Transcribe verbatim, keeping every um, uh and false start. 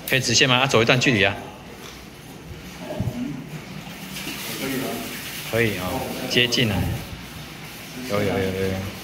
可以直线吗？啊，走一段距离啊。 可以吗？ 可以哦，接近了。有有有有有。